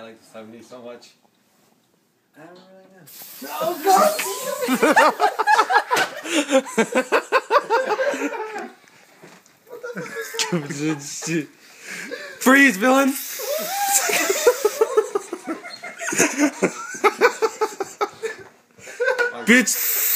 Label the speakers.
Speaker 1: like the 70s so much?
Speaker 2: I don't really know.
Speaker 3: Oh
Speaker 1: God! Freeze, villain! Bitch!